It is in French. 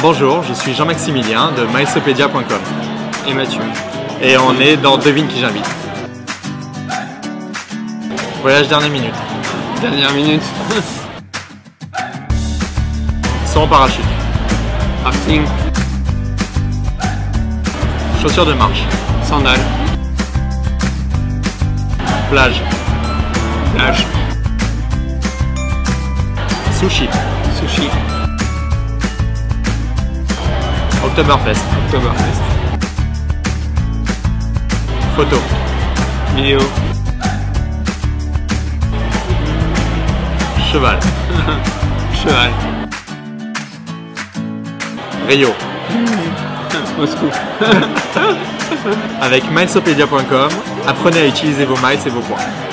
Bonjour, je suis Jean-Maximilien de milesopedia.com. Et Mathieu. Et on est dans Devine qui j'invite. Voyage dernière minute. Dernière minute. Saut en parachute. Rafting. Chaussures de marche. Sandales. Plage. Plage. Sushi. Sushi. Oktoberfest. Oktoberfest. Photo. Vidéo. Cheval. Cheval. Rio. Moscou. Avec milesopedia.com, apprenez à utiliser vos miles et vos points.